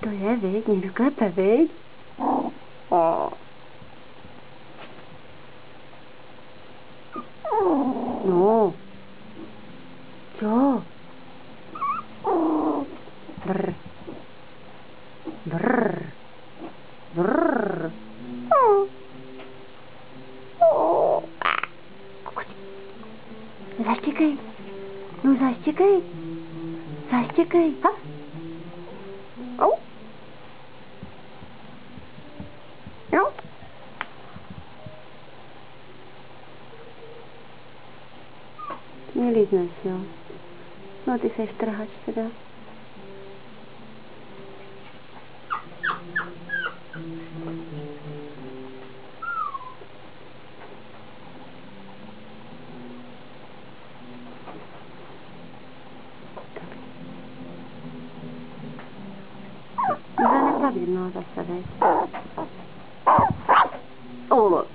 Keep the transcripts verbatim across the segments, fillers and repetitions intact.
to je, viď? Někdo klepe, viď? Oh. No. Co? Brr. Brr. Brr. Oh. Oh. Zaštěkej. No zaštěkej. Zaštěkej. Ha? Oh. No. Nelízneš, jo? No ty seš trhač teda. Může nebavit, no zase, veď. Oh, look.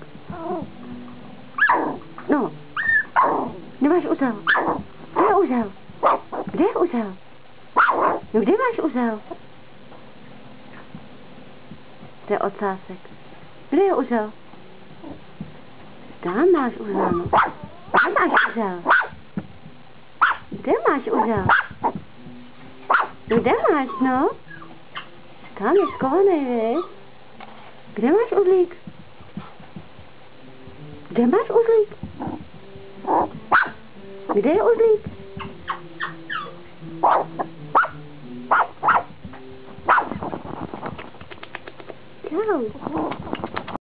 No. Nemáš uzel? Kde je uzel? Kde je uzel? No kde máš uzel? To je ocásek. Kde je uzel? Tam máš uzel, no. Tam máš uzel. Kde máš uzel? Kde máš, no? Tam je skovaný, viď? Kde máš uzlík? Kde máš uzlík? Kde je uzlík?